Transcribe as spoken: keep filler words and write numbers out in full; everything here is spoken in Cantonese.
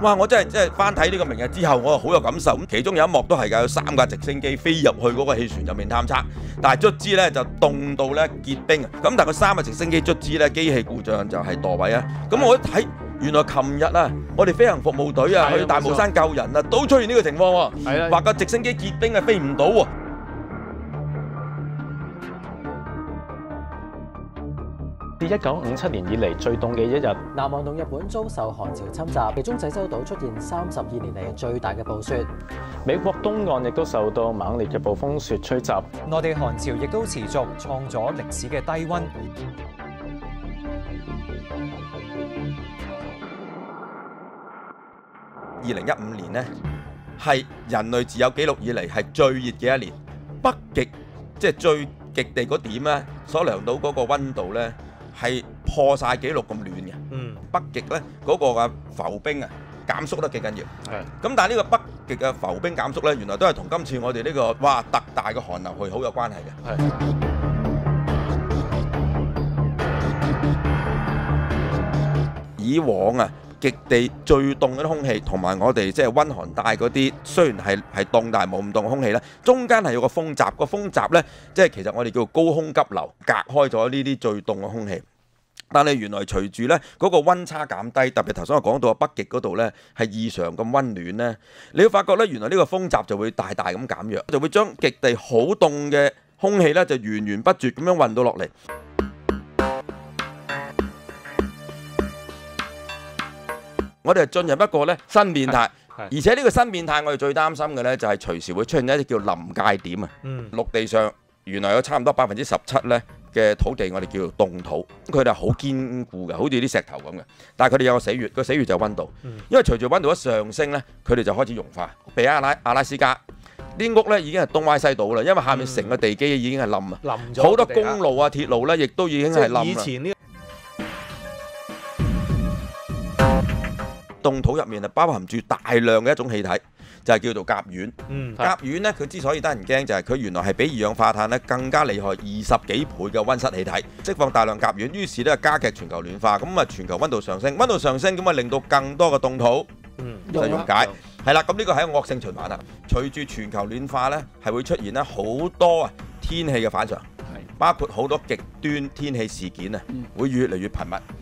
哇！我真係真係翻睇呢個明日之後，我好有感受。咁其中有一幕都係㗎，有三架直升機飛入去嗰個氣船入面探測，但係卒之咧就凍到咧結冰啊！咁但係個三架直升機卒之咧機器故障就係墮位啊！咁我一睇，原來琴日啊，我哋飛行服務隊啊去大帽山救人啊，都出現呢個情況喎。係啦，話個直升機結冰啊，飛唔到喎。 自一九五七年以嚟最凍嘅一日， 南韓同日本遭受寒潮侵襲，其中濟州島出現三十二年嚟最大嘅暴雪。 美國東岸亦都受到猛烈嘅暴風雪吹襲， 內地寒潮亦都持續，創咗歷史嘅低溫。 二零一五年呢，係人類自有紀錄以嚟係最熱嘅一年，北極即係最極地嗰點咧，所量到嗰個溫度咧係破晒紀錄咁暖嘅。嗯，北極咧嗰個嘅浮冰啊減縮得幾緊要。係。咁但係呢個北極嘅浮冰減縮咧，原來都係同今次我哋呢個哇特大嘅寒流係好有關係嘅。係。以往啊，極地最凍嗰啲空氣，同埋我哋即係溫寒帶嗰啲，雖然係係凍，但係冇咁凍嘅空氣咧，中間係有個風閘，個風閘咧，即係其實我哋叫高空急流，隔開咗呢啲最凍嘅空氣。但係原來隨住咧嗰個溫差減低，特別頭先我講到北極嗰度咧係異常咁溫暖咧，你會發覺咧原來呢個風閘就會大大咁減弱，就會將極地好凍嘅空氣咧就源源不絕咁樣運到落嚟。我哋係進入一個咧新變態，而且呢個新變態我哋最擔心嘅咧就係隨時會出現一啲叫臨界點啊。嗯，陸地上原來有差唔多百分之十七咧嘅土地我哋叫做凍土，佢哋好堅固嘅，好似啲石頭咁嘅。但係佢哋有個死穴，個死穴就係溫度。因為隨住溫度一上升咧，佢哋就開始融化。譬如阿拉阿拉斯加啲屋咧已經係東歪西倒啦，因為下面成個地基已經係冧啊，冧咗好多公路啊、鐵路咧，亦都已經係冧啦。凍土入面係包含住大量嘅一種氣體，就係叫做甲烷。嗯，甲烷咧，佢之所以得人驚，就係佢原來係比二氧化碳咧更加厲害二十幾倍嘅溫室氣體，釋放大量甲烷，於是咧加劇全球暖化，咁啊全球溫度上升，溫度上升咁啊令到更多嘅凍土就溶解。係啦，咁呢個係一個惡性循環啦。隨住全球暖化咧，係會出現咧好多啊天氣嘅反常，包括好多極端天氣事件啊，會越嚟越頻密。